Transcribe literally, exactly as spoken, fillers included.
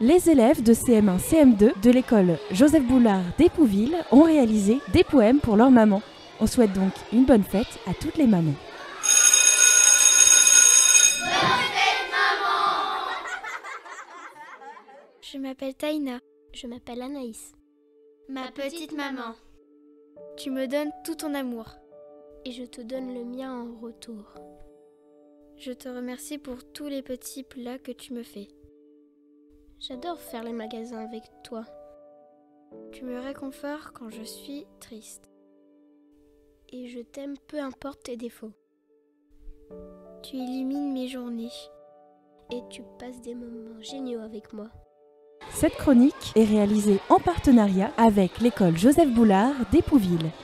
Les élèves de C M un C M deux de l'école Joseph Boulard d'Épouville ont réalisé des poèmes pour leur maman. On souhaite donc une bonne fête à toutes les mamans. Je m'appelle Taïna. Je m'appelle Anaïs. Ma petite maman. Tu me donnes tout ton amour. Et je te donne le mien en retour. Je te remercie pour tous les petits plats que tu me fais. J'adore faire les magasins avec toi. Tu me réconfortes quand je suis triste. Et je t'aime peu importe tes défauts. Tu élimines mes journées. Et tu passes des moments géniaux avec moi. Cette chronique est réalisée en partenariat avec l'école Joseph Boulard d'Épouville.